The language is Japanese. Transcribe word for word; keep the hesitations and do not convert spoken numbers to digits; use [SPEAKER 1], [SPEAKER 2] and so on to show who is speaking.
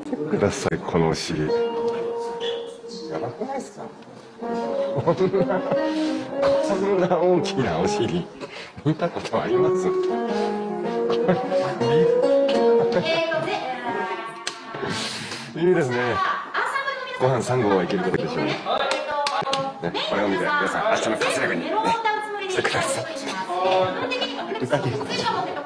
[SPEAKER 1] てください、このお尻。やばくないですか？こんな、こんな大きなお尻、見たことあります？いいですね。ご飯さんごうはいけることでしょうね。ね、これを見て、皆さん、明日の活躍にね、してください。歌稽古。